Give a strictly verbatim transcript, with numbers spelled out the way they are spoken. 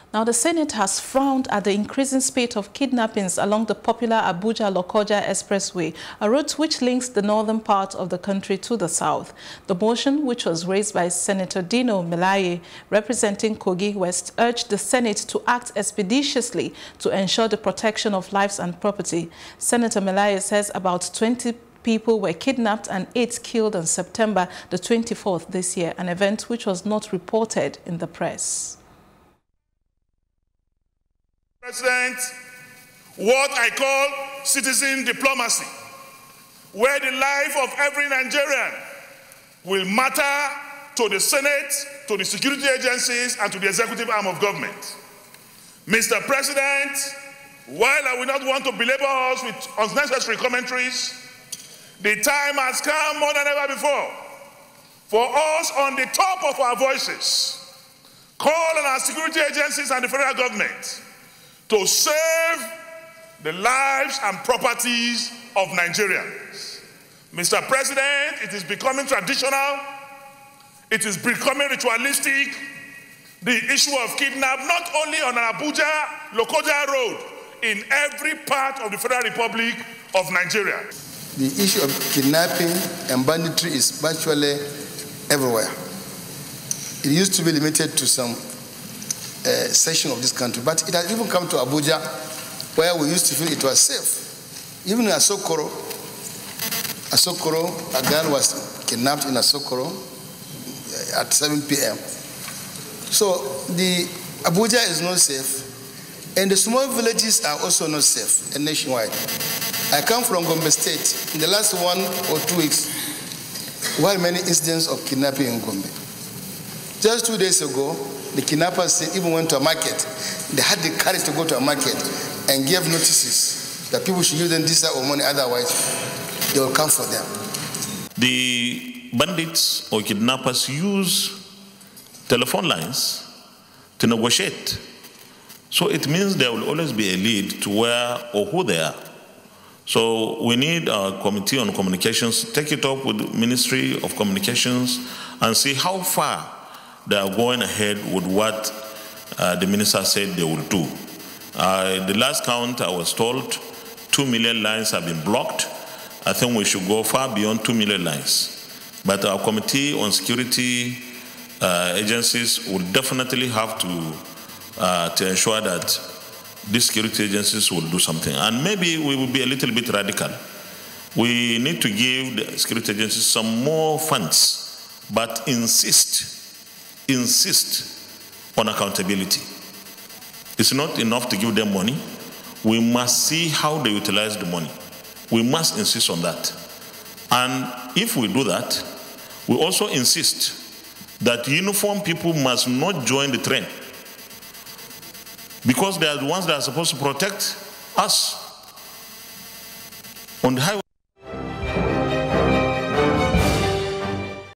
Now, the Senate has frowned at the increasing spate of kidnappings along the popular Abuja-Lokoja Expressway, a route which links the northern part of the country to the south. The motion, which was raised by Senator Dino Melaye, representing Kogi West, urged the Senate to act expeditiously to ensure the protection of lives and property. Senator Melaye says about twenty people were kidnapped and eight killed on September the twenty-fourth this year, an event which was not reported in the press. President, what I call citizen diplomacy, where the life of every Nigerian will matter to the Senate, to the security agencies, and to the executive arm of government. Mister President, while I will not want to belabor us with unnecessary commentaries, the time has come more than ever before for us on the top of our voices, call on our security agencies and the federal government to save the lives and properties of Nigerians. Mister President, it is becoming traditional, it is becoming ritualistic, the issue of kidnap, not only on an Abuja-Lokoja road, in every part of the Federal Republic of Nigeria. The issue of kidnapping and banditry is virtually everywhere. It used to be limited to some Uh, section of this country, but it has even come to Abuja, where we used to feel it was safe. Even in Asokoro, Asokoro, a girl was kidnapped in Asokoro at seven p m So the Abuja is not safe, and the small villages are also not safe and nationwide. I come from Gombe State. In the last one or two weeks, we had many incidents of kidnapping in Gombe. Just two days ago, the kidnappers even went to a market. They had the courage to go to a market and give notices that people should use them this or money, otherwise they will come for them. The bandits or kidnappers use telephone lines to negotiate. So it means there will always be a lead to where or who they are. So we need our committee on communications to take it up with the Ministry of Communications and see how far they are going ahead with what uh, the minister said they will do. Uh, the last count, I was told, two million lines have been blocked. I think we should go far beyond two million lines. But our committee on security uh, agencies will definitely have to, uh, to ensure that these security agencies will do something. And maybe we will be a little bit radical. We need to give the security agencies some more funds, but insist insist on accountability. It's not enough to give them money. We must see how they utilize the money. We must insist on that. And if we do that, we also insist that uniformed people must not join the train, because they are the ones that are supposed to protect us on the highway.